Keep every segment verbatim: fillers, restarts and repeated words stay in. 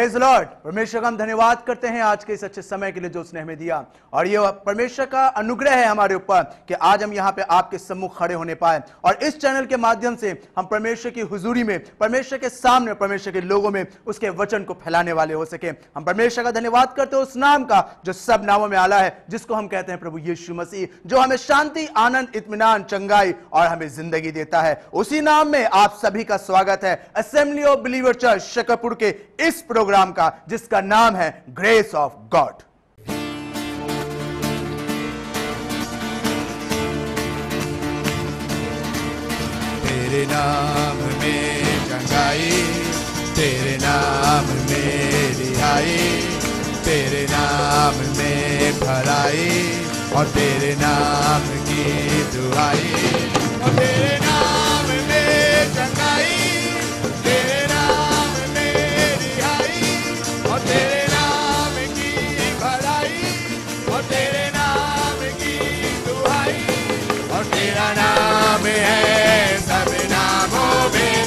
Praise lord. परमेश्वर का हम धन्यवाद करते हैं आज के इस अच्छे समय के लिए जो उसने हमें दिया, और ये परमेश्वर का अनुग्रह है हमारे ऊपर कि आज हम यहाँ पे आपके सम्मुख खड़े होने पाए, और इस चैनल के माध्यम से हम परमेश्वर की हुजूरी में, परमेश्वर के सामने, परमेश्वर के लोगों में उसके वचन को फैलाने वाले हो सके। हम परमेश्वर का धन्यवाद करते हैं उस नाम का जो सब नामों में आला है, जिसको हम कहते हैं प्रभु यीशु मसीह, जो हमें शांति, आनंद, इत्मीनान, चंगाई और हमें जिंदगी देता है। उसी नाम में आप सभी का स्वागत है assembly of believer church Shakarpur के इस प्रोग्राम का, जिसका नाम है ग्रेस ऑफ गॉड। तेरे नाम में चंगाई, तेरे नाम में रिहाई, तेरे नाम में भलाई, और तेरे नाम की दुआई, और तेरे नाम में चंगाई, तेरे नाम में रिहाई, और तेरे नाम की भलाई, और तेरे नाम की दुआई, और तेरा नाम है सब नामों में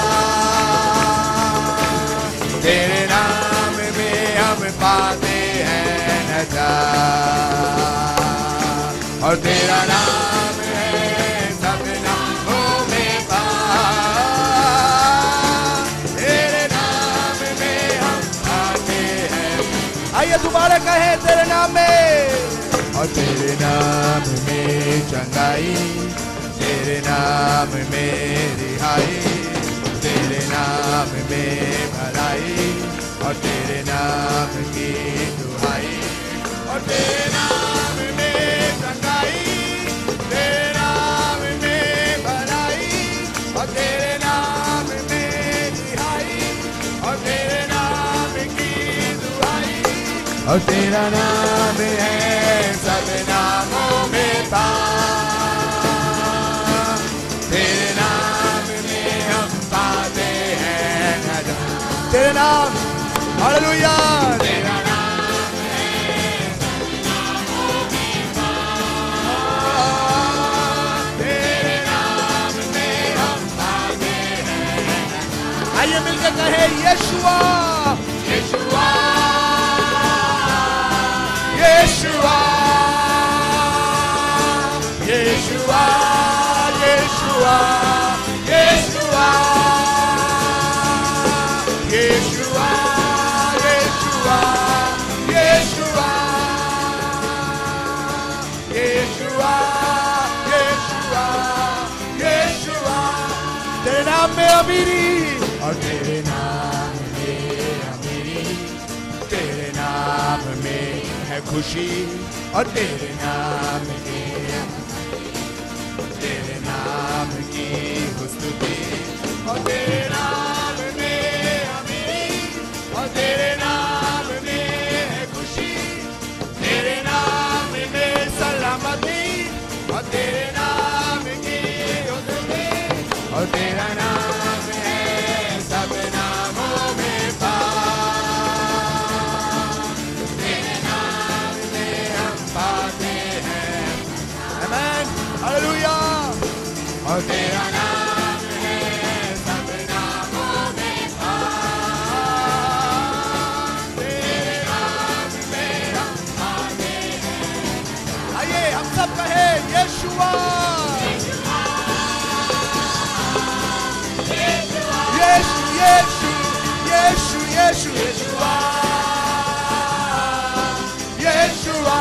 पास, तेरे नाम में हम पाते हैं नजात, और तेरा नाम है सब नामों में पास, तेरे नाम में हम पाते हैं। आइए दोबारा कहें तेरे नाम में, और तेरे नाम में चंगाई, तेरे नाम में रिहाई, तेरे नाम में भलाई, और तेरे नाम की दुहाई, और तेरे नाम में चंगाई, तेरे नाम में भलाई, और तेरे नाम में रिहाई, और तेरे नाम की दुहाई, और तेरा नाम है सब नामों में पास, तेरे नाम में हम पाते हैं नजात। तेरे नाम, हालेलुया, तेरा नाम है सब नामों में पास, तेरे नाम में हम पाते हैं नजात। आइए मिलकर कहे यीशुआ, Yeshua, Yeshua, Yeshua, Yeshua, Yeshua, Yeshua, Yeshua, Yeshua, Yeshua, Yeshua, यीशुआ। तेरे नाम में अमीरी, और तेरे नाम में अमीरी, तेरे नाम में है खुशी, और तेरे नाम में तेरे नाम की स्तुति, और तेरे नाम में अमीरी, और तेरे नाम में है खुशी, तेरे नाम में सलामती, और तेरे नाम की स्तुति, और तेरा नाम है सब नामों में पास, तेरे नाम में हम पाते हैं, आमीन, हालेलुया, और तेरा नाम है सब नामों में पास, तेरे नाम में हम पाते हैं। आइए हम सब कहे यीशुआ, यीशु, यीशु, यीशु, यीशु, Yeshua, Yeshua,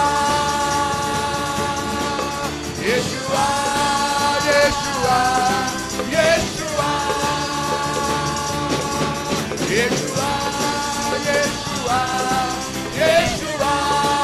Yeshua, Yeshua, Yeshua, Yeshua, Yeshua, Yeshua।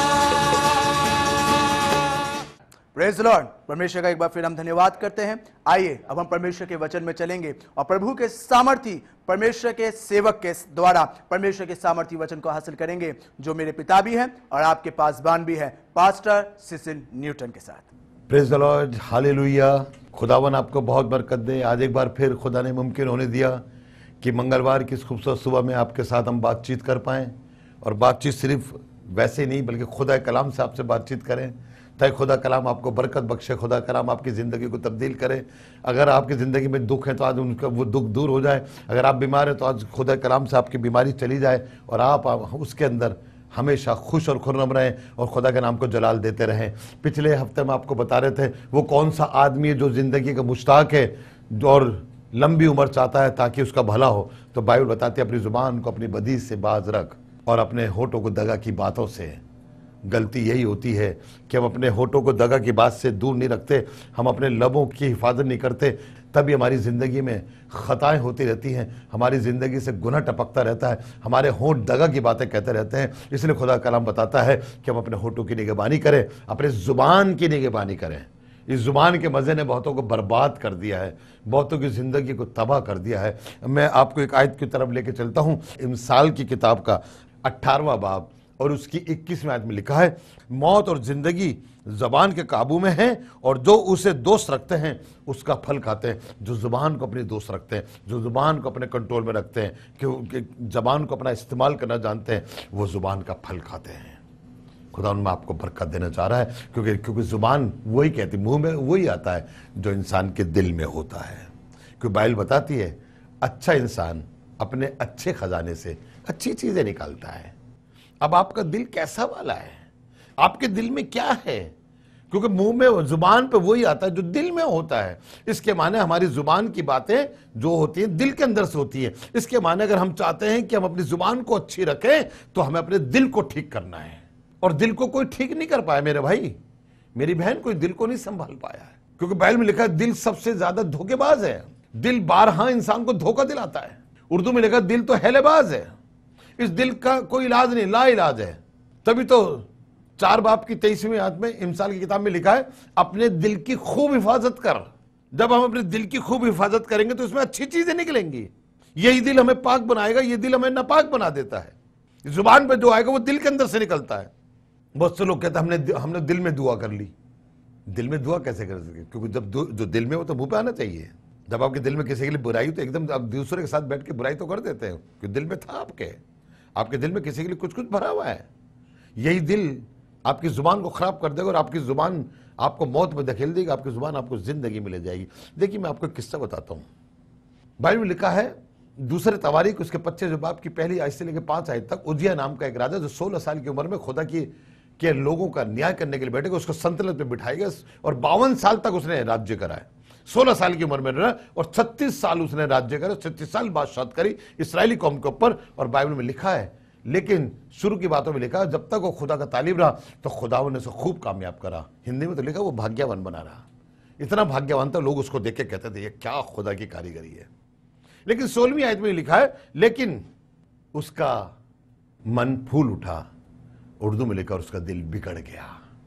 Praise lord. परमेश्वर का एक बार फिर हम धन्यवाद करते हैं। आइए अब हम परमेश्वर के वचन में चलेंगे और प्रभु के सामर्थी, परमेश्वर के सेवक के द्वारा परमेश्वर के सामर्थी वचन को हासिल करेंगे, जो मेरे पिता भी हैं और आपके पासबान भी हैं, पास्टर सिसिल न्यूटन के साथ। Praise the lord, hallelujah. खुदावन आपको बहुत बरकत दे। आज एक बार फिर खुदा ने मुमकिन होने दिया कि मंगलवार की इस खूबसूरत सुबह में आपके साथ हम बातचीत कर पाएँ, और बातचीत सिर्फ वैसे नहीं बल्कि खुदा कलाम से आपसे बातचीत करें, ताकि खुदा कलाम आपको बरकत बख्शे, खुदा कलाम आपकी ज़िंदगी को तब्दील करे। अगर आपकी ज़िंदगी में दुख है तो आज उनका वो दुख दूर हो जाए। अगर आप बीमार हैं तो आज खुदा कलाम से आपकी बीमारी चली जाए और आप, आप उसके अंदर हमेशा खुश और खुर्रम रहें और खुदा के नाम को जलाल देते रहें। पिछले हफ्ते में आपको बता रहे थे वो कौन सा आदमी है जो ज़िंदगी का मुश्ताक है और लंबी उम्र चाहता है ताकि उसका भला हो। तो बाइबल बताती है अपनी ज़ुबान को अपनी बदी से बाज रख और अपने होठों को दगा की बातों से। गलती यही होती है कि हम अपने होठों को दगा की बात से दूर नहीं रखते, हम अपने लबों की हिफाजत नहीं करते, तभी हमारी ज़िंदगी में ख़ताएँ होती रहती हैं, हमारी ज़िंदगी से गुनाह टपकता रहता है, हमारे होंठ दगा की बातें कहते रहते हैं। इसलिए खुदा कलाम बताता है कि हम अपने होठों की निगहबानी करें, अपने ज़ुबान की निगहबानी करें। इस ज़ुबान के मज़े ने बहुतों को बर्बाद कर दिया है, बहुतों की ज़िंदगी को तबाह कर दिया है। मैं आपको एक आयत की तरफ लेके चलता हूँ, इमसाल की किताब का अट्ठारहवां बाब और उसकी इक्कीसवीं आयत में लिखा है, मौत और ज़िंदगी ज़बान के काबू में है और जो उसे दोस्त रखते हैं उसका फल खाते हैं। जो ज़ुबान को अपनी दोस्त रखते हैं, जो ज़ुबान को अपने कंट्रोल में रखते हैं, क्योंकि ज़बान को अपना इस्तेमाल करना जानते हैं, वो ज़ुबान का फल खाते हैं। खुदा उनमें आपको बरकत देना चाह रहा है, क्योंकि क्योंकि ज़ुबान वही कहती, मुंह में वही आता है जो इंसान के दिल में होता है। क्योंकि बाइबल बताती है अच्छा इंसान अपने अच्छे खजाने से अच्छी चीज़ें निकालता है। अब आपका दिल कैसा वाला है, आपके दिल में क्या है? क्योंकि मुंह में, जुबान पे वही आता है जो दिल में होता है। इसके माने हमारी जुबान की बातें जो होती हैं दिल के अंदर से होती है। इसके माने अगर हम चाहते हैं कि हम अपनी जुबान को अच्छी रखें तो हमें अपने दिल को ठीक करना है। और दिल को कोई ठीक नहीं कर पाया मेरे भाई, मेरी बहन, कोई दिल को नहीं संभाल पाया है। क्योंकि बाइबल में लिखा है दिल सबसे ज्यादा धोखेबाज है। दिल बारहा इंसान को धोखा दिलाता है। उर्दू में लिखा दिल तो हैलेबाज है, इस दिल का कोई इलाज नहीं, ला इलाज है। तभी तो चार बाप की तेईसवीं आयत में इमसाल की किताब में लिखा है अपने दिल की खूब हिफाजत कर। जब हम अपने दिल की खूब हिफाजत करेंगे तो इसमें अच्छी चीजें निकलेंगी। यही दिल हमें पाक बनाएगा, ये दिल हमें नापाक बना देता है। जुबान पे जो आएगा वो दिल के अंदर से निकलता है। बहुत से लोग कहते हैं हमने हमने दिल में दुआ कर ली। दिल में दुआ कैसे कर सके? क्योंकि जब जो दिल में वो तो मुंह पे आना चाहिए। जब आपके दिल में किसी के लिए बुराई तो एकदम आप दूसरे के साथ बैठ के बुराई तो कर देते हैं, क्योंकि दिल में था आपके आपके दिल में किसी के लिए कुछ कुछ भरा हुआ है। यही दिल आपकी जुबान को खराब कर देगा और आपकी जुबान आपको मौत में धकेल देगी, आपकी जुबान आपको जिंदगी में ले जाएगी। देखिए मैं आपको एक किस्सा बताता हूँ। बाइबल में लिखा है दूसरे तवारीख उसके पच्चीस बाब की पहली आयत से लेकर पांच आयत तक, उजिया नाम का एक राजा जो सोलह साल की उम्र में खुदा की के लोगों का न्याय करने के लिए बैठेगा, उसको संतुलन पे बिठाएगा और बावन साल तक उसने राज्य करा है। सोलह साल की उम्र में रहा और छत्तीस साल उसने राज्य करा, छत्तीस साल बादशाह करी इसराइली कौम के ऊपर। और बाइबल में लिखा है, लेकिन शुरू की बातों में लिखा जब तक वो खुदा का तालिब रहा तो खुदा ने उसे खूब कामयाब करा। हिंदी में तो लिखा वो भाग्यवान बना रहा। इतना भाग्यवान था लोग उसको देख के कहते थे ये क्या खुदा की कारीगरी है। लेकिन सोलहवीं आयत में लिखा है लेकिन उसका मन फूल उठा, उर्दू में लिखा उसका दिल बिगड़ गया,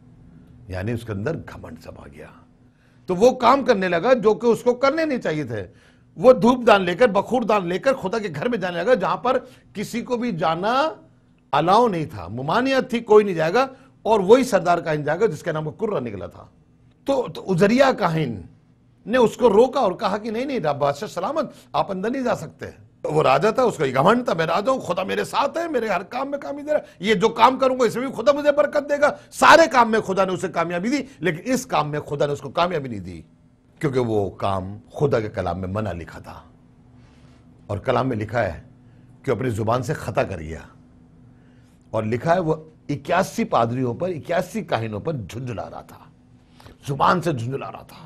यानी उसके अंदर घमंड समा गया। तो वो काम करने लगा जो कि उसको करने नहीं चाहिए थे। वो धूप दान लेकर, बखूर दान लेकर खुदा के घर में जाने लगा जहां पर किसी को भी जाना अलाउ नहीं था, मुमानियत थी, कोई नहीं जाएगा। और वही सरदार काहिन जाएगा जिसका नाम कुर्रा निकला था। तो, तो उजरिया काहिन ने उसको रोका और कहा कि नहीं नहीं बादशाह सलामत, आप अंदर नहीं जा सकते। वो राजा था, उसका घमंड था, मैं राजा हूं, खुदा मेरे साथ है, मेरे हर काम में कामयाबी दे रहा है, ये जो काम करूंगा इसमें भी खुदा मुझे बरकत देगा। सारे काम में खुदा ने उसे कामयाबी दी, लेकिन इस काम में खुदा ने उसको कामयाबी नहीं दी, क्योंकि वो काम खुदा के कलाम में मना लिखा था। और कलाम में लिखा है कि अपनी जुबान से खता कर गया। और लिखा है वो इक्यासी पादरियों पर, इक्यासी काहिनों पर झुंझुला रहा था, जुबान से झुंझुला रहा था।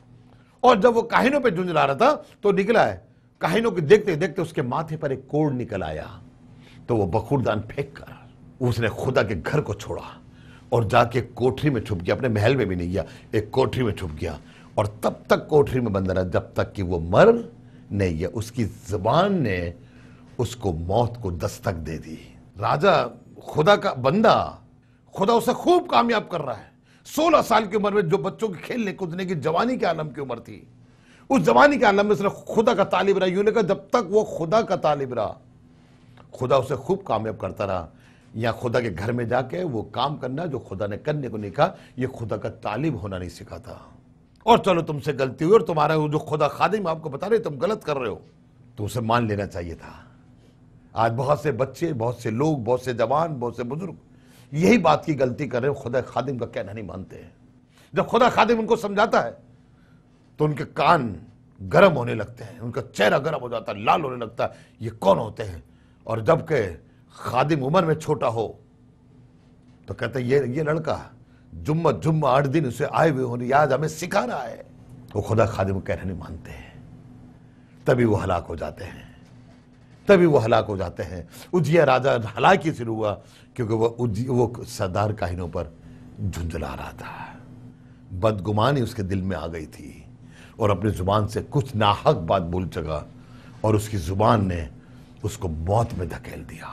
और जब वो काहिनों पर झुंझुला रहा था तो निकला है, काहिनों के देखते देखते उसके माथे पर एक कोड़ निकल आया। तो वो बखूरदान फेंक कर उसने खुदा के घर को छोड़ा और जाके कोठरी में छुप गया। अपने महल में भी नहीं गया, एक कोठरी में छुप गया। और तब तक कोठरी में बंद रहा जब तक कि वो मर नहीं गया। उसकी जुबान ने उसको मौत को दस्तक दे दी। राजा खुदा का बंदा, खुदा उसे खूब कामयाब कर रहा है। सोलह साल की उम्र में जो बच्चों के खेलने कूदने की जवानी के आलम की उम्र थी, उस जवानी के आलम में उसने खुदा का तालिब रहा। यूं ने कहा जब तक वो खुदा का तालिब रहा खुदा उसे खूब कामयाब करता रहा। या खुदा के घर में जाके वो काम करना जो खुदा ने करने को नहीं कहा, ये खुदा का तालिब होना नहीं सीखा था। और चलो तुमसे गलती हुई और तुम्हारा जो खुदा खादिम आपको बता रहे तुम गलत कर रहे हो, तो उसे मान लेना चाहिए था। आज बहुत से बच्चे, बहुत से लोग, बहुत से जवान, बहुत से बुजुर्ग यही बात की गलती कर रहे हो, खुदा खादिम का कहना नहीं मानते हैं। जब खुदा खादिम उनको समझाता है तो उनके कान गर्म होने लगते हैं, उनका चेहरा गर्म हो जाता है, लाल होने लगता है, ये कौन होते हैं। और जबकि खादिम उम्र में छोटा हो तो कहते हैं ये ये लड़का जुम्मा जुम्मा आठ दिन उसे आए हुए होने आज हमें सिखा रहा है। वो खुदा खादिम कहना नहीं मानते हैं, तभी वो हलाक हो जाते हैं, तभी वो हलाक हो जाते हैं। उजिया राजा हलाकी से हुआ क्योंकि वो वो सरदार काहिनों पर झुंझला रहा था, बदगुमानी उसके दिल में आ गई थी और अपनी जुबान से कुछ नाहक बात बोल चुका और उसकी जुबान ने उसको मौत में धकेल दिया,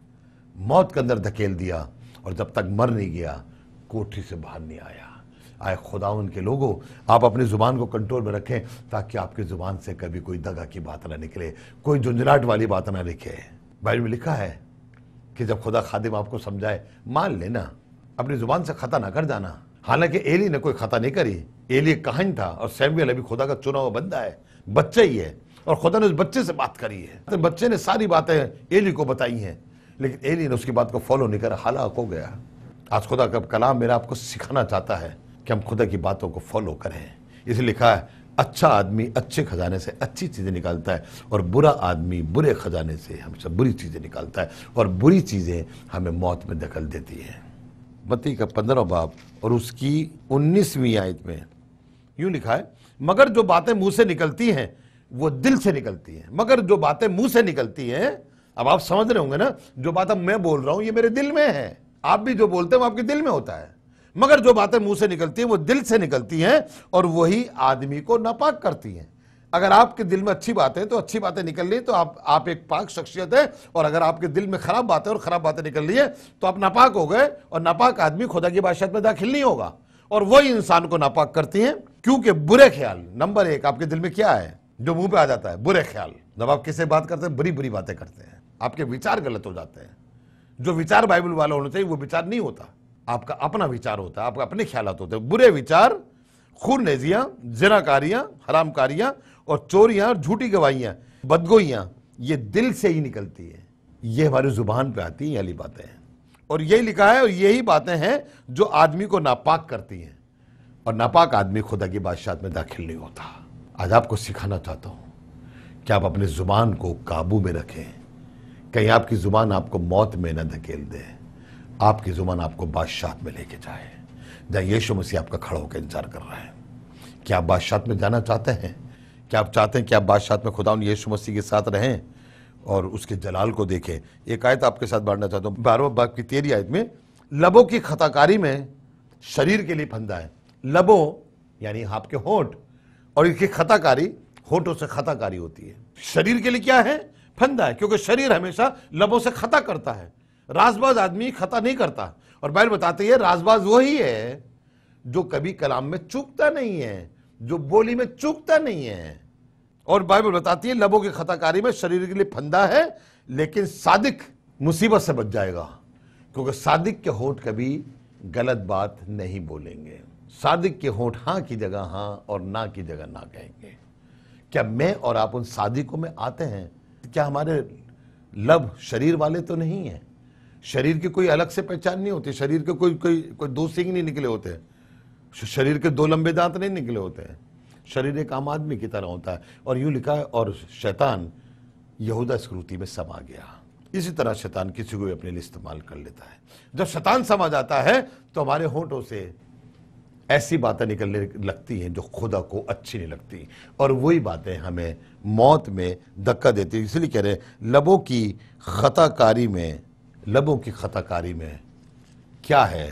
मौत के अंदर धकेल दिया। और जब तक मर नहीं गया कोठरी से बाहर नहीं आया। आए खुदावन के लोगों, आप अपनी जुबान को कंट्रोल में रखें ताकि आपकी जुबान से कभी कोई दगा की बात ना निकले, कोई झुंझलाहट वाली बात ना लिखे। बाइबल में लिखा है कि जब खुदा खादिम आपको समझाए मान लेना, अपनी जुबान से खता ना कर जाना। हालांकि एली ने कोई खता नहीं करी, एली एक कहानी था और सैमुएल अभी खुदा का चुना हुआ बंदा है, बच्चा ही है और खुदा ने उस बच्चे से बात करी है। तो बच्चे ने सारी बातें एली को बताई हैं, लेकिन एली ने उसकी बात को फॉलो नहीं करा, हलाक हो गया। आज खुदा का कलाम मेरा आपको सिखाना चाहता है कि हम खुदा की बातों को फॉलो करें। इसलिए लिखा है अच्छा आदमी अच्छे खजाने से अच्छी चीजें निकालता है और बुरा आदमी बुरे खजाने से हमेशा बुरी चीजें निकालता है और बुरी चीजें हमें मौत में धकेल देती है। मत्ती का पंद्रह बाब और उसकी उन्नीसवीं आयत में यूं लिखा है, मगर जो बातें मुंह से निकलती हैं वो दिल से निकलती हैं। मगर जो बातें मुंह से निकलती हैं, अब आप समझ रहे होंगे ना, जो बात अब मैं बोल रहा हूं ये मेरे दिल में है, आप भी जो बोलते हैं वो आपके दिल में होता है। मगर जो बातें मुंह से निकलती हैं वो दिल से निकलती हैं और वही आदमी को नापाक करती हैं। अगर आपके दिल में अच्छी बातें तो अच्छी बातें निकल रही तो आप आप एक पाक शख्सियत है, और अगर आपके दिल में खराब बातें और खराब बातें निकल रही है तो आप नापाक हो गए, और नापाक आदमी खुदा की बादशाहत में दाखिल नहीं होगा। और वही इंसान को नापाक करती हैं क्योंकि बुरे ख्याल, नंबर एक आपके दिल में क्या है जो मुंह पे आ जाता है, बुरे ख्याल। जब आप किसी बात करते हैं बुरी बुरी बातें करते हैं, आपके विचार गलत हो जाते हैं। जो विचार बाइबल वाला होना चाहिए वो विचार नहीं होता, आपका अपना विचार होता है, आपका अपने ख्यालात होते हैं। बुरे विचार, खूनरेजियां, जिनाकारियां, हरामकारियां और चोरियां और झूठी गवाहियां, बदगोइयां, ये दिल से ही निकलती है, ये हमारी जुबान पे आती है वाली बातें हैं। और यही लिखा है और यही बातें हैं जो आदमी को नापाक करती हैं, और नापाक आदमी खुदा की बादशाहत में दाखिल नहीं होता। आज आपको सिखाना चाहता हूं कि आप अपनी जुबान को काबू में रखें, कहीं आपकी जुबान आपको मौत में न धकेल दे, आपकी जुबान आपको बादशाहत में लेके जाए, जहाँ यीशु मसीह आपका खड़ा होकर इंतजार कर रहा है। क्या आप बादशाहत में जाना चाहते हैं? क्या आप चाहते हैं कि आप बादशाहत में खुदा यीशु मसीह के साथ रहें और उसके जलाल को देखें? एक आयत आपके साथ बांटना चाहता हूँ, बारहवां बाब की तेरहवीं आयत में, लबों की खताकारी में शरीर के लिए फंदा है। लबों यानी आपके होंठ, और इसकी खताकारी होंठों से खताकारी होती है। शरीर के लिए क्या है? फंदा है, क्योंकि शरीर हमेशा लबों से खता करता है। राजबाज आदमी खता नहीं करता, और बाइबल बताती है राजबाज वही है जो कभी कलाम में चूकता नहीं है, जो बोली में चूकता नहीं है। और बाइबल बताती है लबों की खताकारी में शरीर के लिए फंदा है, लेकिन सादिक मुसीबत से बच जाएगा, क्योंकि सादिक के होंठ कभी गलत बात नहीं बोलेंगे। सादिक के होंठ हाँ की जगह हाँ और ना की जगह ना कहेंगे। क्या मैं और आप उन सादिकों में आते हैं? क्या हमारे लब शरीर वाले तो नहीं है? शरीर की कोई अलग से पहचान नहीं होती, शरीर के कोई कोई कोई दो सींग नहीं निकले होते, शरीर के दो लंबे दांत नहीं निकले होते हैं। शरीर एक आम आदमी की तरह होता है। और यूं लिखा है, और शैतान यहूदा स्क्रूती में समा गया। इसी तरह शैतान किसी को भी अपने लिए इस्तेमाल कर लेता है। जब शैतान समा जाता है तो हमारे होंठों से ऐसी बातें निकलने लगती हैं जो खुदा को अच्छी नहीं लगती, और वही बातें हमें मौत में धक्का देती है। इसलिए कह रहे लबों की खताकारी में, लबों की खताकारी में क्या है?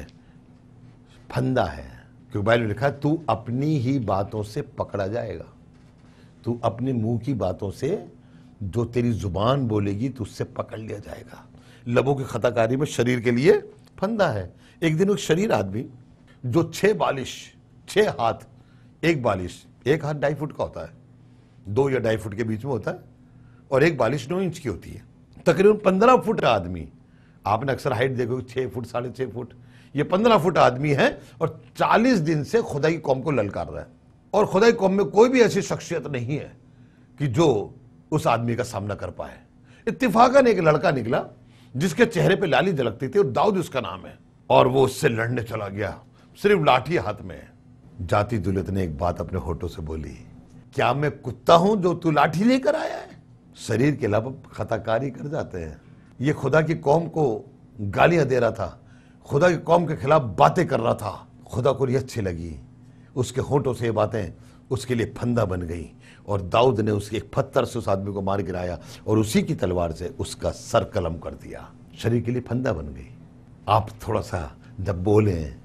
फंदा है। क्योंकि बाइबल में लिखा है तू अपनी ही बातों से पकड़ा जाएगा। तू अपने मुंह की बातों से, जो तेरी जुबान बोलेगी तो उससे पकड़ लिया जाएगा। लबों की खताकारी में शरीर के लिए फंदा है। एक दिन एक शरीर आदमी जो छह बालिश, छह हाथ, एक बालिश, एक हाथ ढाई फुट का होता है, दो या ढाई फुट के बीच में होता है, और एक बालिश नौ इंच की होती है। तकरीबन पंद्रह फुट का आदमी, आपने अक्सर हाइट देखोगे छह फुट साढ़े छह फुट, ये पंद्रह फुट आदमी है और चालीस दिन से खुदा की कौम को ललकार रहा है। और खुदा की कौम में कोई भी ऐसी शख्सियत नहीं है कि जो उस आदमी का सामना कर पाए। इत्तेफाकन एक लड़का निकला जिसके चेहरे पे लाली झलकती थी, और दाऊद उसका नाम है, और वो उससे लड़ने चला गया, सिर्फ लाठी हाथ में। जाति दुल्हत ने एक बात अपने होठों से बोली, क्या मैं कुत्ता हूं जो तू लाठी लेकर आया है? शरीर के अलावा खताकारी कर जाते हैं। ये खुदा की कौम को गालियां दे रहा था, खुदा की कौम के खिलाफ बातें कर रहा था। खुदा को ये अच्छी लगी, उसके होठों से ये बातें उसके लिए फंदा बन गई और दाऊद ने उसके एक पत्थर से उस आदमी को मार गिराया और उसी की तलवार से उसका सर कलम कर दिया। शरीर के लिए फंदा बन गई। आप थोड़ा सा जब बोलें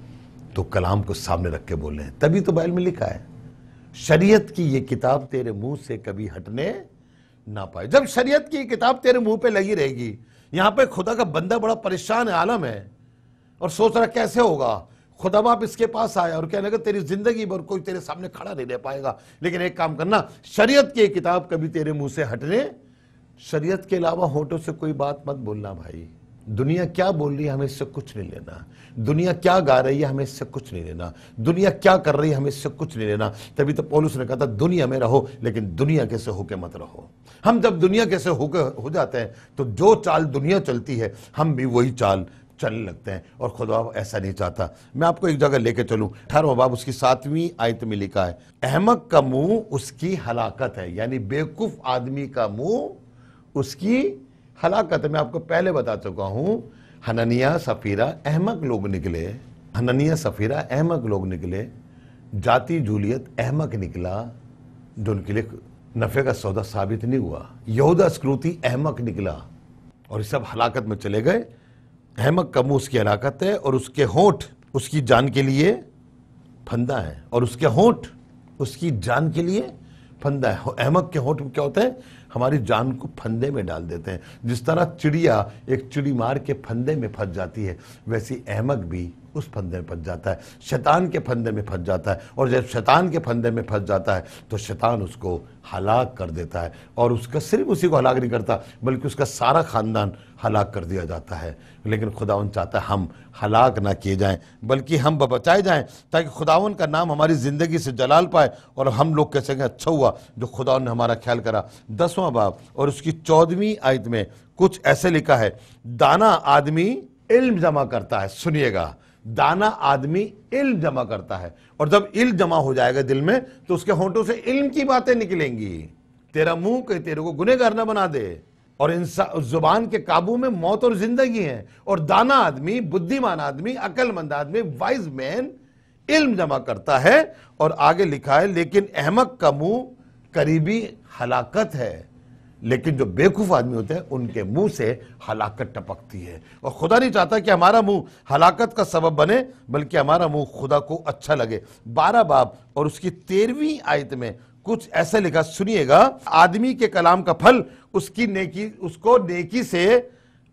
तो कलाम को सामने रख के बोलें, तभी तो बाइबल में लिखा है शरीयत की ये किताब तेरे मुंह से कभी हटने ना पाए। जब शरीयत की किताब तेरे मुंह पे लगी रहेगी, यहां पे खुदा का बंदा बड़ा परेशान है, आलम है और सोच रहा कैसे होगा। खुदा बाप इसके पास आया और कहने लगा तेरी जिंदगी भर कोई तेरे सामने खड़ा नहीं रह पाएगा, लेकिन एक काम करना, शरीयत की किताब कभी तेरे मुंह से हटने, शरीयत के अलावा होठों से कोई बात मत बोलना भाई। दुनिया क्या बोल रही है हमें इससे कुछ नहीं लेना, दुनिया क्या गा रही है हमें इससे कुछ नहीं लेना, दुनिया क्या कर रही है हमें इससे कुछ नहीं लेना। तभी तो पौलुस ने कहा था दुनिया में रहो लेकिन दुनिया के से होके मत रहो। हम जब दुनिया के से होके हो जाते हैं तो जो चाल दुनिया चलती है हम भी वही चाल चलने लगते हैं और खुदा ऐसा नहीं चाहता। मैं आपको एक जगह लेके चलूं, अठारहवां बाब उसकी सातवीं आयत में लिखा है, अहमक का मुंह उसकी हलाकत है, यानी बेवकूफ आदमी का मुंह उसकी हलाकत है। मैं आपको पहले बता चुका हूं, हननिया सफीरा अहमक लोग निकले, हननिया सफीरा अहमक लोग निकले, जाति जूलियत अहमक निकला जो उनके लिए नफे का सौदा साबित नहीं हुआ। यहूदा स्क्रूती अहमक निकला और सब हलाकत में चले गए। अहमक का मुंह उसकी हलाकत है और उसके होंठ उसकी जान के लिए फंदा है, और उसके होंठ उसकी जान के लिए फंदा है। अहमक के होंठ क्या होते हैं? हमारी जान को फंदे में डाल देते हैं। जिस तरह चिड़िया एक चिड़ी मार के फंदे में फंस जाती है, वैसी अहमक भी उस फंदे में फंस जाता है, शैतान के फंदे में फंस जाता है। और जब शैतान के फंदे में फंस जाता है तो शैतान उसको हलाक कर देता है, और उसका सिर्फ उसी को हलाक नहीं करता बल्कि उसका सारा खानदान हलाक कर दिया जाता है। लेकिन खुदावन चाहता है हम हलाक ना किए जाएं बल्कि हम बचाए जाएं, ताकि खुदावन का नाम हमारी ज़िंदगी से जलाल पाए और हम लोग कह सकें अच्छा हुआ जो खुदावन ने हमारा ख्याल करा। दसवां बाब और उसकी चौदहवीं आयत में कुछ ऐसे लिखा है, दाना आदमी इल्म जमा करता है। सुनिएगा, दाना आदमी इल्म जमा करता है, और जब इल्म जमा हो जाएगा दिल में तो उसके होंठों से इल्म की बातें निकलेंगी। तेरा मुंह के तेरे को गुनहगार न बना दे, और इंसान जुबान के काबू में मौत और जिंदगी है। और दाना आदमी, बुद्धिमान आदमी, अकलमंद आदमी, वाइज मैन इल्म जमा करता है। और आगे लिखा है, लेकिन अहमक का मुंह करीबी हलाकत है, लेकिन जो बेवकूफ आदमी होते हैं उनके मुंह से हलाकत टपकती है। और खुदा नहीं चाहता कि हमारा मुंह हलाकत का सबब बने, बल्कि हमारा मुंह खुदा को अच्छा लगे। बारह बाब और उसकी तेरहवीं आयत में कुछ ऐसा लिखा, सुनिएगा, आदमी के कलाम का फल उसकी नेकी, उसको नेकी से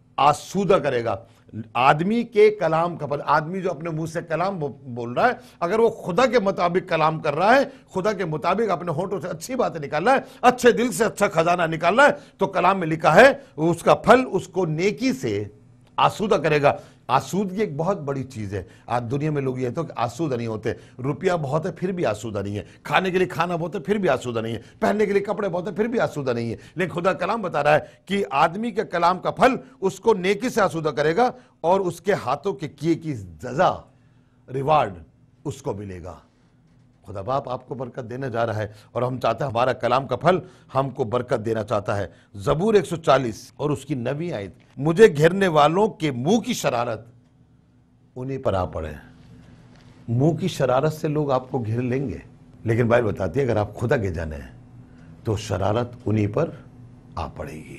आसूदा करेगा। आदमी के कलाम का फल, आदमी जो अपने मुंह से कलाम बोल रहा है, अगर वो खुदा के मुताबिक कलाम कर रहा है, खुदा के मुताबिक अपने होठों से अच्छी बातें निकाल रहा है, अच्छे दिल से अच्छा खजाना निकाल रहा है, तो कलाम में लिखा है उसका फल उसको नेकी से आसूदा करेगा। आसूदगी एक बहुत बड़ी चीज है। आज दुनिया में लोग ये तो कि आसूदा नहीं होते, रुपया बहुत है फिर भी आसूदा नहीं है, खाने के लिए खाना बहुत है फिर भी आसूदा नहीं है, पहनने के लिए कपड़े बहुत है फिर भी आसूदा नहीं है। लेकिन खुदा कलाम बता रहा है कि आदमी के कलाम का फल उसको नेकी से आसूदा करेगा और उसके हाथों के किए की सजा, रिवार्ड उसको मिलेगा। खुदा बाप आपको बरकत देने जा रहा है और हम चाहते हैं हमारा कलाम का फल हमको बरकत देना चाहता है। जबूर एक सौ चालीस और उसकी नवीं आयत, मुझे घेरने वालों के मुंह की शरारत उन्हीं पर आ पड़े। मुंह की शरारत से लोग आपको घेर लेंगे, लेकिन बाइबल बताती है अगर आप खुदा के जाने हैं तो शरारत उन्हीं पर आ पड़ेगी।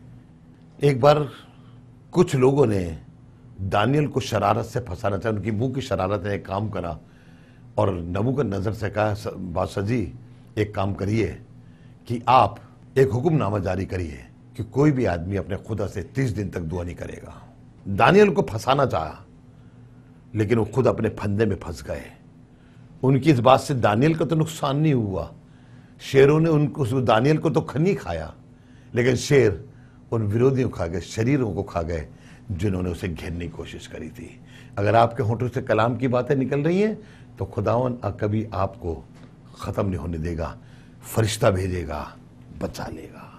एक बार कुछ लोगों ने दानियल को शरारत से फंसाना चाहा, उनकी मुंह की शरारत ने एक काम करा और नबूकदनेस्सर से कहा, बादशाह जी एक काम करिए कि आप एक हुक्मनामा जारी करिए कि कोई भी आदमी अपने खुदा से तीस दिन तक दुआ नहीं करेगा। दानियल को फंसाना चाहा, लेकिन वो खुद अपने फंदे में फंस गए। उनकी इस बात से दानियल को तो नुकसान नहीं हुआ, शेरों ने उनको, दानियल को तो खनी खाया, लेकिन शेर उन विरोधियों खा गए, शरीरों को खा गए जिन्होंने उसे घेरने की कोशिश करी थी। अगर आपके होठों से कलाम की बातें निकल रही हैं तो खुदावन कभी आपको खत्म नहीं होने देगा, फरिश्ता भेजेगा, बचा लेगा।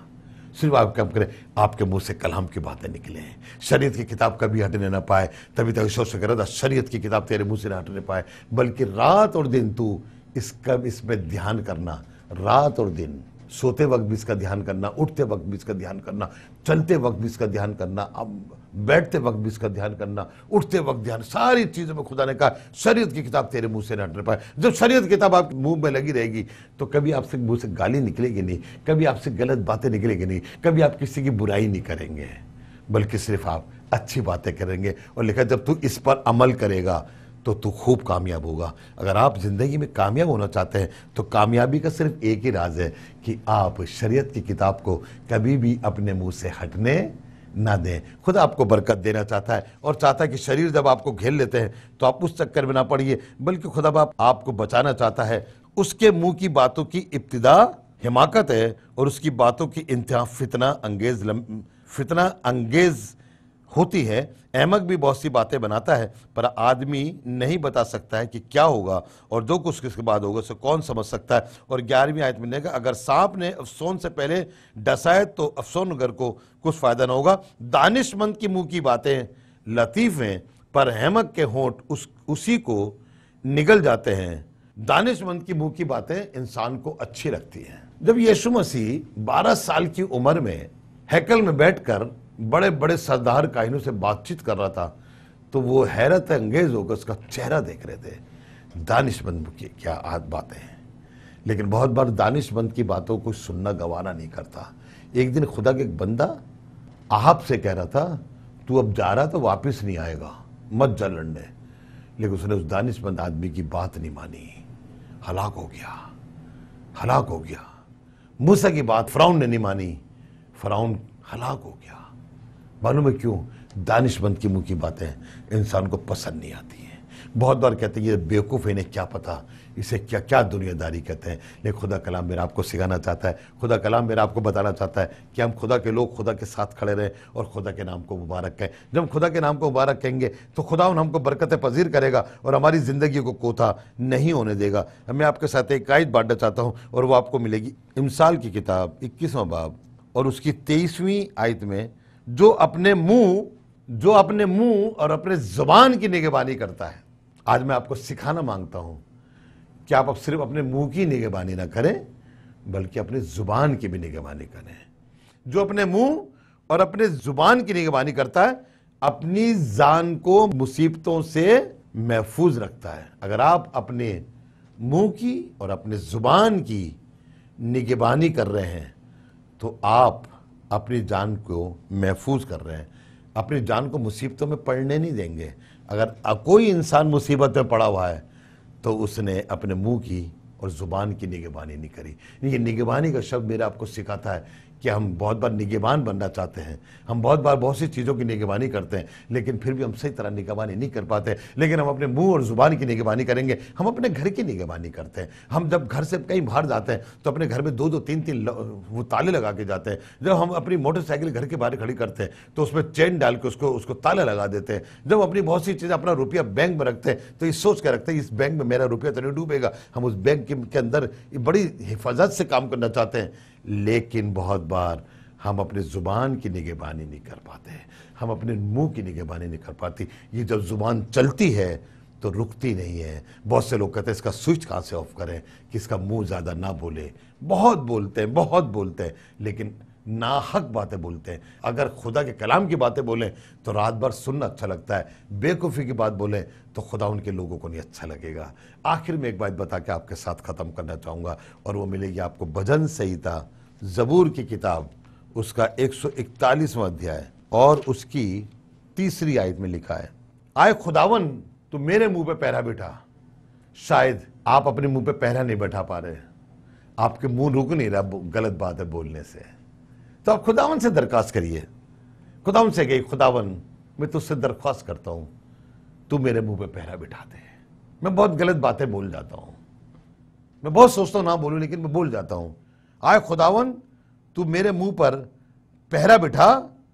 सिर्फ आप काम करें, आपके मुंह से कलाम की बातें निकले, शरीयत की किताब कभी हटने ना पाए। तभी तक ईश्वर से कह रहा था, शरीयत की किताब तेरे मुंह से ना हटने पाए, बल्कि रात और दिन तू इसका इसमें ध्यान करना, रात और दिन, सोते वक्त भी इसका ध्यान करना, उठते वक्त भी इसका ध्यान करना, चलते वक्त भी इसका ध्यान करना, अब बैठते वक्त भी इसका ध्यान करना, उठते वक्त ध्यान, सारी चीजों में खुदा ने कहा शरीयत की किताब तेरे मुंह से न हटने पाए। जब शरीयत की किताब आपके मुंह में लगी रहेगी तो कभी आपसे मुंह से गाली निकलेगी नहीं, कभी आपसे गलत बातें निकलेगी नहीं, कभी आप किसी की बुराई नहीं करेंगे, बल्कि सिर्फ आप अच्छी बातें करेंगे। और लिखा जब तू इस पर अमल करेगा तो तू खूब कामयाब होगा। अगर आप जिंदगी में कामयाब होना चाहते हैं तो कामयाबी का सिर्फ एक ही राज है कि आप शरीयत की किताब को कभी भी अपने मुंह से हटने ना दें। खुदा आपको बरकत देना चाहता है और चाहता है कि शरीर जब आपको घेर लेते हैं तो आप उस चक्कर में ना पड़िए, बल्कि खुदा बाप आपको बचाना चाहता है। उसके मुंह की बातों की इब्तिदा हिमाकत है और उसकी बातों की इंतहा फितना अंगेज फितना अंगेज होती है। अहमक भी बहुत सी बातें बनाता है, पर आदमी नहीं बता सकता है कि क्या होगा और जो कुछ इसके बाद होगा उसे कौन समझ सकता है। और ग्यारहवीं आयत में लिखा, अगर सांप ने अफसोन से पहले डसा है तो अफसोनगर को कुछ फायदा ना होगा। दानिशमंद की मुंह की बातें लतीफ हैं, पर अहमक के होंठ उस उसी को निगल जाते हैं। दानिशमंद की मुंह की बातें इंसान को अच्छी लगती हैं। जब यीशु मसीह बारह साल की उम्र में हैकल में बैठकर बड़े बड़े सरदार काहिनों से बातचीत कर रहा था तो वो हैरत अंगेज होकर उसका चेहरा देख रहे थे। दानिशमंद की क्या आद बातें हैं, लेकिन बहुत बार दानिशमंद की बातों को सुनना गवारा नहीं करता। एक दिन खुदा के एक बंदा आहब से कह रहा था, तू अब जा रहा तो वापस नहीं आएगा, मत जा लड़ने। लेकिन उसने उस दानिशमंद आदमी की बात नहीं मानी, हलाक हो गया, हलाक हो गया। मूसा की बात फिरौन ने नहीं मानी, फिरौन हलाक हो गया। मालूम है क्यों? दानिशमंद की मुंह की बातें इंसान को पसंद नहीं आती हैं। बहुत बार कहते हैं ये बेवकूफ़ है, इन्हें क्या पता, इसे क्या क्या दुनियादारी कहते हैं। लेकिन खुदा कलाम मेरा आपको सिखाना चाहता है, खुदा कलाम मेरा आपको बताना चाहता है कि हम खुदा के लोग खुदा के साथ खड़े रहें और खुदा के नाम को मुबारक कहें। जब हम खुदा के नाम को मुबारक कहेंगे तो खुदा उन हमको बरकतें पजीर करेगा और हमारी ज़िंदगी को कोता नहीं होने देगा। मैं आपके साथ एक आयत बांटना चाहता हूँ और वो आपको मिलेगी इमसाल की किताब इक्कीसवां बाब और उसकी तेईसवीं आयत में, जो अपने मुंह जो अपने मुंह और अपने जुबान की निगहबानी करता है। आज मैं आपको सिखाना मांगता हूं कि आप अब सिर्फ अपने मुंह की निगहबानी ना करें, बल्कि अपने जुबान की भी निगहबानी करें। जो अपने मुंह और अपने जुबान की निगहबानी करता है अपनी जान को मुसीबतों से महफूज रखता है। अगर आप अपने मुंह की और अपने जुबान की निगहबानी कर रहे हैं तो आप अपनी जान को महफूज कर रहे हैं, अपनी जान को मुसीबतों में पड़ने नहीं देंगे। अगर कोई इंसान मुसीबत में पड़ा हुआ है तो उसने अपने मुंह की और ज़ुबान की निगहबानी नहीं करी। ये निगहबानी का शब्द मेरा आपको सिखाता है कि हम बहुत बार निगहबान बनना चाहते हैं, हम बहुत बार बहुत सी चीज़ों की निगहबानी करते हैं, लेकिन फिर भी हम सही तरह निगहबानी नहीं कर पाते। लेकिन हम अपने मुंह और ज़ुबान की निगहबानी करेंगे। हम अपने घर की निगहबानी करते हैं। हम जब घर से कहीं बाहर जाते हैं तो अपने घर में दो दो तीन तीन वो ताले लगा के जाते हैं। जब हम अपनी मोटरसाइकिल घर के बाहर खड़ी करते हैं तो उसमें चेन डाल के उसको उसको ताला लगा देते हैं। जब अपनी बहुत सी चीज़ें, अपना रुपया बैंक में रखते हैं तो ये सोच के रखते हैं इस बैंक में मेरा रुपया तो नहीं डूबेगा। हम उस बैंक के अंदर बड़ी हिफाजत से काम करना चाहते हैं, लेकिन बहुत बार हम अपने ज़ुबान की निगहबानी नहीं कर पाते, हम अपने मुंह की निगहबानी नहीं कर पाती। ये जब ज़ुबान चलती है तो रुकती नहीं है। बहुत से लोग कहते हैं इसका स्विच कहाँ से ऑफ करें कि इसका मुंह ज़्यादा ना बोले। बहुत बोलते हैं, बहुत बोलते हैं, लेकिन नाहक बातें बोलते हैं। अगर खुदा के कलाम की बातें बोलें तो रात भर सुनना अच्छा लगता है, बेवकूफ़ी की बात बोलें तो खुदा उनके लोगों को नहीं अच्छा लगेगा। आखिर में एक बात बता के आपके साथ ख़त्म करना चाहूँगा और वो मिलेगी आपको भजन संहिता ज़बूर की किताब, उसका एक सौ इकतालीसवां अध्याय और उसकी तीसरी आयत में लिखा है, आए खुदावन तू मेरे मुंह पे पहरा बिठा। शायद आप अपने मुंह पे पहरा नहीं बैठा पा रहे, आपके मुंह रुक नहीं रहा गलत बातें बोलने से, तो आप खुदावन से दरख्वास्त करिए। खुदावन से कहिए, खुदावन मैं तुझसे दरख्वास्त करता हूं तू मेरे मुंह पे पहरा बिठा दे। मैं बहुत गलत बातें बोल जाता हूं, मैं बहुत सोचता हूं ना बोलूं, लेकिन मैं बोल जाता हूं। आए खुदावन तू मेरे मुंह पर पहरा बिठा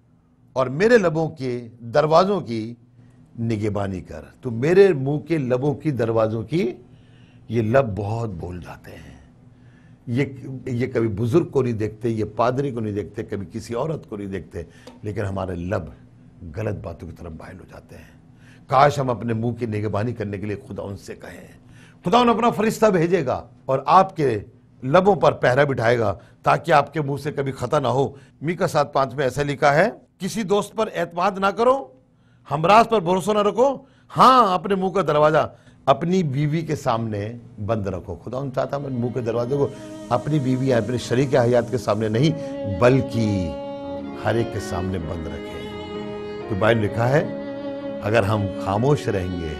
और मेरे लबों के दरवाजों की निगहबानी कर। तू मेरे मुंह के लबों की दरवाजों की, ये लब बहुत बोल जाते हैं, ये ये कभी बुजुर्ग को नहीं देखते, ये पादरी को नहीं देखते, कभी किसी औरत को नहीं देखते, लेकिन हमारे लब गलत बातों की तरफ माइल हो जाते हैं। काश हम अपने मुंह की निगरानी करने के लिए खुदा उनसे कहें, खुदा उन अपना फरिश्ता भेजेगा और आपके लबों पर पहरा बिठाएगा ताकि आपके मुंह से कभी खता ना हो। मीका सात पांच में ऐसा लिखा है, किसी दोस्त पर एतमाद ना करो, हमराज पर भरोसा ना रखो, हाँ अपने मुंह का दरवाजा अपनी बीवी के सामने बंद रखो। खुदा उन चाहता है मुंह के दरवाजे को अपनी बीवी या अपने शरीक हयात के सामने नहीं बल्कि हर एक के सामने बंद रखें। तो बाइबल लिखा है अगर हम खामोश रहेंगे,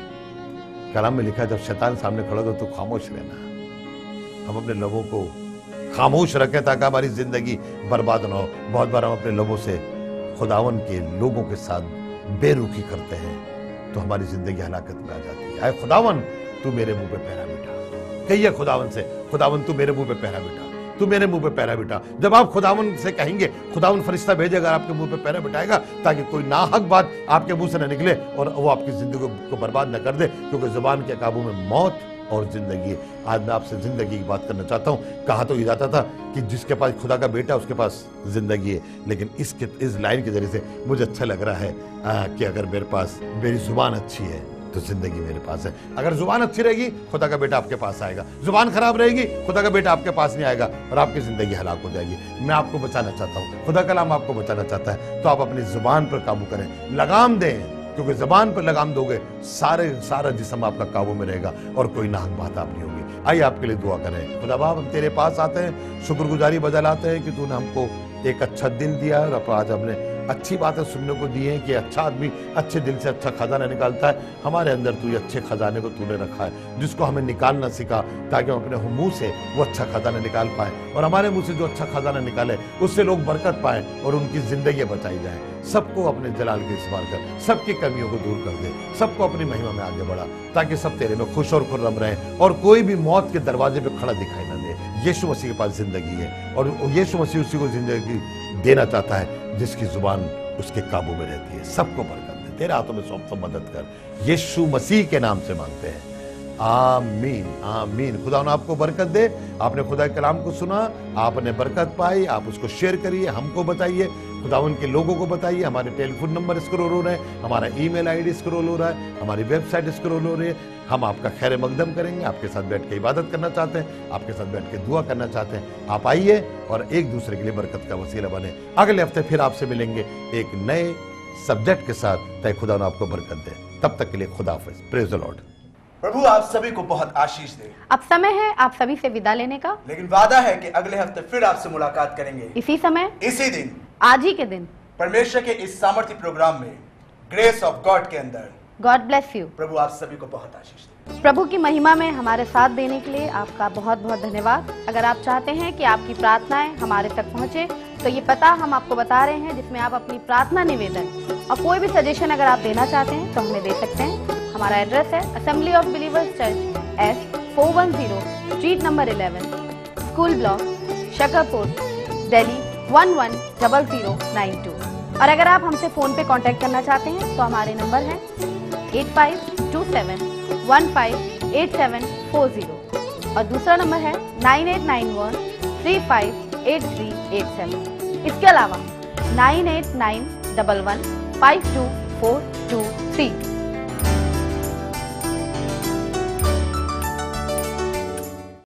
कलाम में लिखा है जब शैतान सामने खड़ा हो तो खामोश रहना। हम अपने लोगों को खामोश रखें ताकि हमारी जिंदगी बर्बाद ना हो। बहुत बार हम अपने लोगों से खुदावन के लोगों के साथ बेरुखी करते हैं तो हमारी जिंदगी हलाकत में आ जाती है। आए खुदावन तू मेरे मुंह पे पहरा बिठा, कहिए खुदावन से, खुदावन तू मेरे मुंह पे पहरा बिठा, तू मेरे मुंह पे पहरा बिठा। जब आप खुदावन से कहेंगे, खुदावन फरिश्ता भेजेगा आपके मुंह पे पहरा बिठाएगा ताकि कोई नाहक बात आपके मुंह से न निकले और वो आपकी जिंदगी को बर्बाद न कर दे, क्योंकि जुबान के काबू में मौत और जिंदगी। आज मैं आपसे जिंदगी की बात करना चाहता हूँ। कहा तो ये जाता था कि जिसके पास खुदा का बेटा उसके पास जिंदगी है, लेकिन इसके इस लाइन के जरिए से मुझे अच्छा लग रहा है आ, कि अगर मेरे पास मेरी जुबान अच्छी है तो जिंदगी मेरे पास है। अगर जुबान अच्छी रहेगी खुदा का बेटा आपके पास आएगा, जुबान खराब रहेगी खुदा का बेटा आपके पास नहीं आएगा और आपकी जिंदगी हलाक हो जाएगी। मैं आपको बचाना चाहता हूँ, खुदा कलाम आपको बचाना चाहता है, तो आप अपनी जुबान पर काबू करें, लगाम दें, क्योंकि जबान पर लगाम दोगे सारे सारा जिस्म आपका काबू में रहेगा और कोई नाहक बात आप नहीं होगी। आइए आपके लिए दुआ करें। खुदा बाप हम तेरे पास आते हैं, शुक्रगुजारी बजा लाते हैं कि तूने हमको एक अच्छा दिल दिया है और आज हमने अच्छी बातें सुनने को दी है कि अच्छा आदमी अच्छे दिल से अच्छा खजाना निकालता है। हमारे अंदर तू ये अच्छे खजाने को तूने रखा है जिसको हमें निकालना सीखा ताकि हम अपने मुंह से वो अच्छा खजाना निकाल पाए और हमारे मुंह से जो अच्छा खजाना निकाले उससे लोग बरकत पाए और उनकी जिंदगी बचाई जाए। सबको अपने जलाल के इस्तेमाल कर, सबकी कमियों को दूर कर दे, सबको अपनी महिमा में आगे बढ़ा ताकि सब तेरे में खुश और खुर्रम रहे और कोई भी मौत के दरवाजे पे खड़ा दिखाई ना दे। यीशु मसीह के पास जिंदगी है और यीशु मसीह उसी को जिंदगी देना चाहता है जिसकी जुबान उसके काबू में रहती है। सबको बरकत दे, तेरे हाथों में सौंप सब मदद कर, यीशु मसीह के नाम से मांगते हैं, आमीन आमीन। खुदा ने आपको बरकत दे। आपने खुदा के कलाम को सुना, आपने बरकत पाई, आप उसको शेयर करिए, हमको बताइए, खुदावन के लोगों को बताइए। हमारे टेलीफोन नंबर स्क्रॉल हो रहे हैं, हमारा ईमेल आईडी स्क्रॉल हो रहा है, हमारी वेबसाइट स्क्रॉल हो रही है। हम आपका खैर मकदम करेंगे, आपके साथ बैठ के इबादत करना चाहते हैं, आपके साथ बैठ के दुआ करना चाहते हैं। आप आइए और एक दूसरे के लिए बरकत का वसीला बने। अगले हफ्ते फिर आपसे मिलेंगे एक नए सब्जेक्ट के साथ। तय खुदा ने आपको बरकत दे। तब तक के लिए खुदा हाफिज। Praise the lord. प्रभु आप सभी को बहुत आशीष दे। अब समय है आप सभी से विदा लेने का, लेकिन वादा है कि अगले हफ्ते फिर आपसे मुलाकात करेंगे, इसी समय, इसी दिन, आज ही के दिन, परमेश्वर के इस सामर्थ्य प्रोग्राम में, ग्रेस ऑफ गॉड के अंदर। God bless you. प्रभु आप सभी को बहुत आशीष दे। प्रभु की महिमा में हमारे साथ देने के लिए आपका बहुत बहुत धन्यवाद। अगर आप चाहते हैं कि आपकी प्रार्थनाएं हमारे तक पहुंचे तो ये पता हम आपको बता रहे हैं जिसमें आप अपनी प्रार्थना निवेदन और कोई भी सजेशन अगर आप देना चाहते हैं तो हमें दे सकते हैं। हमारा एड्रेस है assembly of believers church, S four one zero street number eleven, school block, Shakarpur, Delhi one one double zero nine two. और अगर आप हमसे फोन पे कांटेक्ट करना चाहते हैं तो हमारे नंबर हैं eight five two seven one five eight seven four zero और दूसरा नंबर है nine eight nine one three five eight three eight seven. इसके अलावा nine eight nine double one five two four two three.